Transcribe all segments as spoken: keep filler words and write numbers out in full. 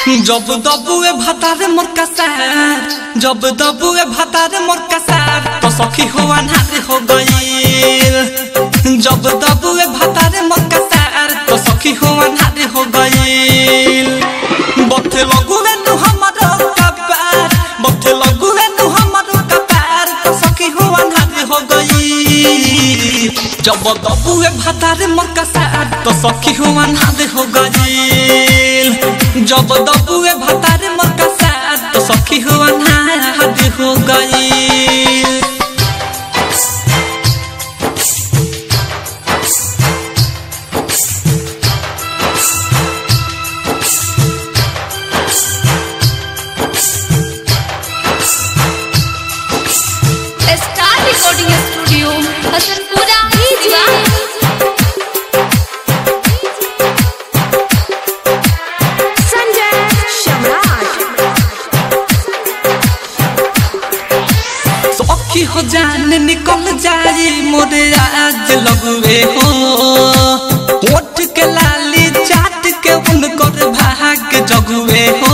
जब दबुए भातारे मोर कसार जब दबुए भातारे मोर कसार तो सखी हो अनहार हो गईल। जब दबुए भातारे मोर कसार तो सखी हो अनहार हो गईल। बथे लगुए नु हमरो कपार बथे लगुए नु हमरो कपार तो सखी हो अनहार हो गईल। जब दबुए भातारे मोर कसार तो सखी हो अनहार हो गईल। जब दबुए भातारे मोर कसार तो सखी हो अनहार हो गईल। स्टार रिकॉर्डिंग स्टूडियो हसनपुरा भिजवा। सखी हो जान निकल जाए मोरे आज लगुए हो ओठ के लाली चाट के उनकर भाग जगुए हो।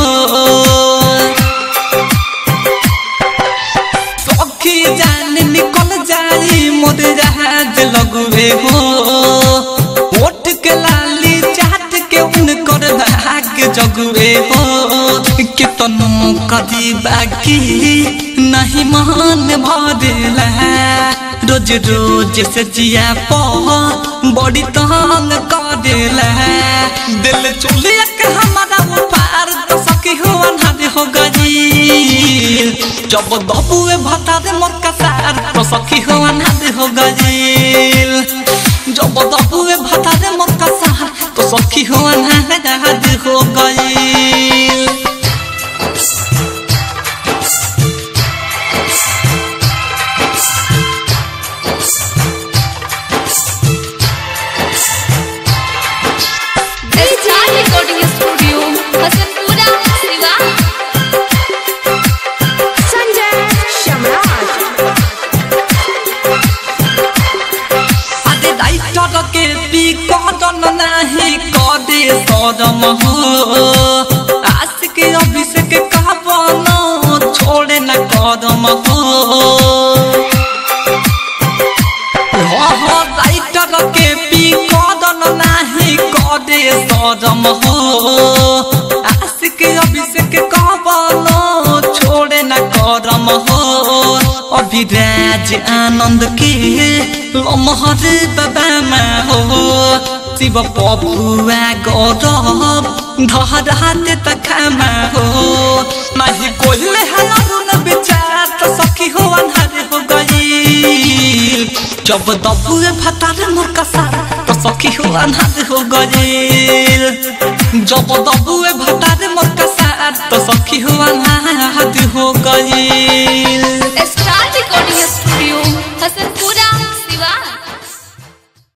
सखी जान निकल जाए मोरे आज लगुए हो ओठ के लाली चाट के उनकर भाग जगुए हो। कितनो कदी बाकी नहीं मान भरेला रोज रोज से जिया पो बड़ी तंग करेला। दिल चुलिया के हमारा पार तो सखी हो अनहार हो गईल। जब दबुए भातारे मोर कसार तो सखी हो अनहार हो गईल। जब दबुए भातारे मोर कसार तो सखी हो अनहार हो गईल। स्टार रिकॉर्डिंग स्टूडियो हसनपुरा भिजवा। संजय सम्राट आदे राइटर के पी कदन नहीं कदे सदम हो आशिक अभिषेक कहबन छोड़े न कदम हो। राइटर के पी कदन नहीं कदे सदम हो आशिक अभिषेक कहबन छोड़े न करम हो। अभिराज आनंद के लमहर बाबा में हो शिव पपुआ गौरव धराते तखमा हो। नहीं कोई है अरुण विचार तो सखी हो अनहार हो गईल। जब दबुए भातारे मोर कसार तो सखी हो अनहार हो गईल। जब दबुए